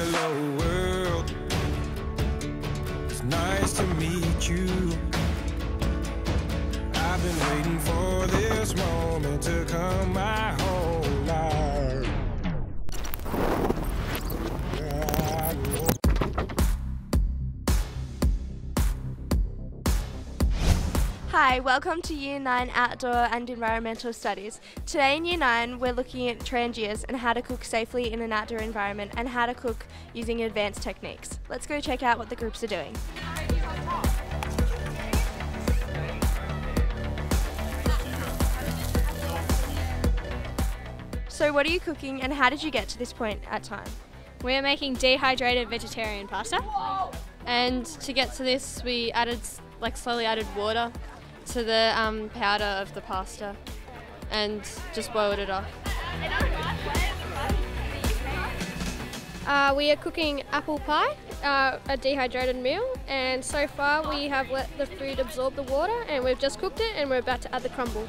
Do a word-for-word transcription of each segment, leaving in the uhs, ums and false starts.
hello world. It's nice to meet you. I've been waiting for this moment to come my whole life. Hi, welcome to Year nine Outdoor and Environmental Studies. Today in Year nine we're looking at trangias and how to cook safely in an outdoor environment and how to cook using advanced techniques. Let's go check out what the groups are doing. So what are you cooking and how did you get to this point at time? We're making dehydrated vegetarian pasta, and to get to this we added, like slowly added water to the um, powder of the pasta and just boiled it off. Uh, we are cooking apple pie, uh, a dehydrated meal, and so far we have let the food absorb the water and we've just cooked it and we're about to add the crumble.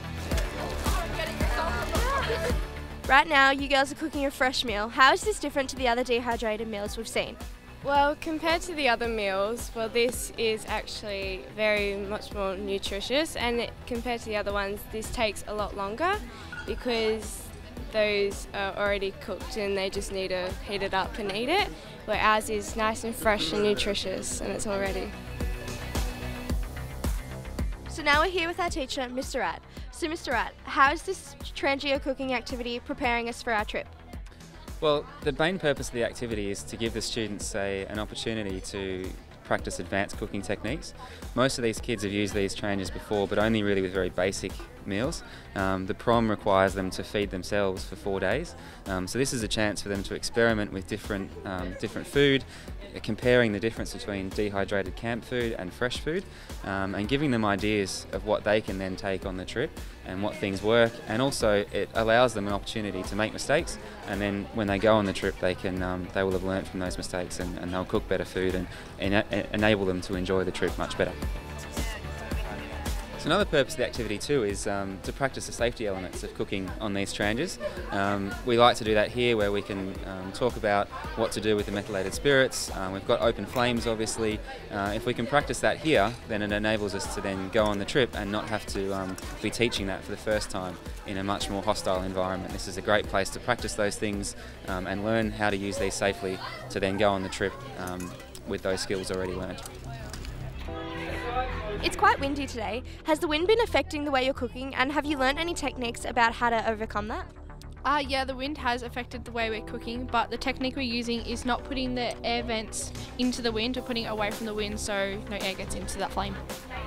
Right now you girls are cooking a fresh meal. How is this different to the other dehydrated meals we've seen? Well, compared to the other meals, well, this is actually very much more nutritious, and it, compared to the other ones, this takes a lot longer because those are already cooked and they just need to heat it up and eat it, where ours is nice and fresh and nutritious and it's all ready. So now we're here with our teacher, Mister Rat. So Mister Rat, how is this trangia cooking activity preparing us for our trip? Well, the main purpose of the activity is to give the students say, an opportunity to practice advanced cooking techniques. Most of these kids have used these trangias before, but only really with very basic meals. Um, the prom requires them to feed themselves for four days, um, so this is a chance for them to experiment with different, um, different food, comparing the difference between dehydrated camp food and fresh food, um, and giving them ideas of what they can then take on the trip and what things work, and also it allows them an opportunity to make mistakes, and then when they go on the trip they can um, they will have learnt from those mistakes, and, and they'll cook better food and, and enable them to enjoy the trip much better. So another purpose of the activity too is um, to practice the safety elements of cooking on these trangias. Um, we like to do that here, where we can um, talk about what to do with the methylated spirits. Um, we've got open flames obviously. Uh, if we can practice that here, then it enables us to then go on the trip and not have to um, be teaching that for the first time in a much more hostile environment. This is a great place to practice those things um, and learn how to use these safely to then go on the trip um, with those skills already learned. It's quite windy today. Has the wind been affecting the way you're cooking, and have you learned any techniques about how to overcome that? Uh, yeah, the wind has affected the way we're cooking, but the technique we're using is not putting the air vents into the wind, we're putting it away from the wind so no air gets into that flame.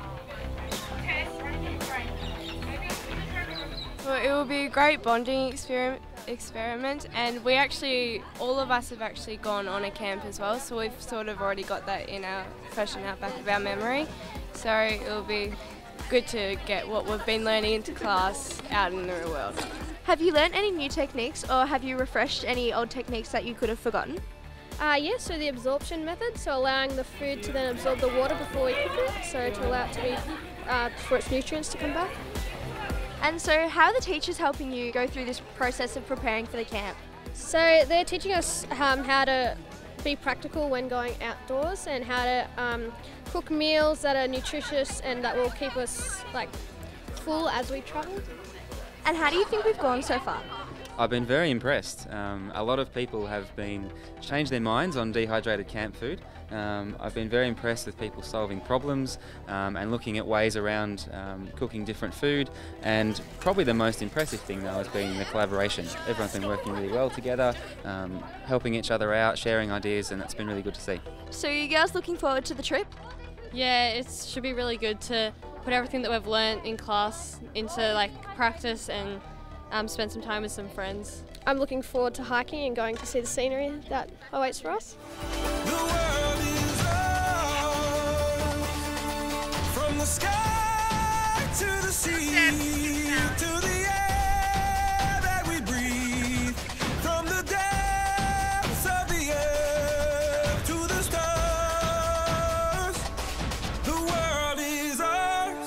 Well, it will be a great bonding experiment, experiment and we actually, all of us have actually gone on a camp as well, so we've sort of already got that in our, fresh in our back of our memory. So it'll be good to get what we've been learning into class out in the real world. Have you learnt any new techniques, or have you refreshed any old techniques that you could have forgotten? Uh, yes, yeah, so the absorption method, so allowing the food to then absorb the water before we cook it, so to allow it to be, uh, for its nutrients to come back. And so how are the teachers helping you go through this process of preparing for the camp? So they're teaching us um, how to be practical when going outdoors and how to um, cook meals that are nutritious and that will keep us like full as we travel. And how do you think we've gone so far? I've been very impressed. Um, a lot of people have been changed their minds on dehydrated camp food. Um, I've been very impressed with people solving problems um, and looking at ways around um, cooking different food, and probably the most impressive thing though has been the collaboration. Everyone's been working really well together, um, helping each other out, sharing ideas, and it's been really good to see. So are you girls looking forward to the trip? Yeah, it should be really good to put everything that we've learnt in class into like practice and um, spend some time with some friends. I'm looking forward to hiking and going to see the scenery that awaits for us. The world is ours. From the sky to the sea, to the air that we breathe, from the depths of the earth to the stars. The world is ours,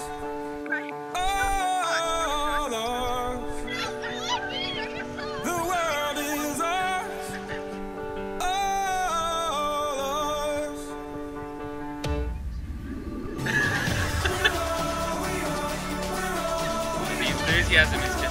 all ours. The world is ours, all enthusiasm is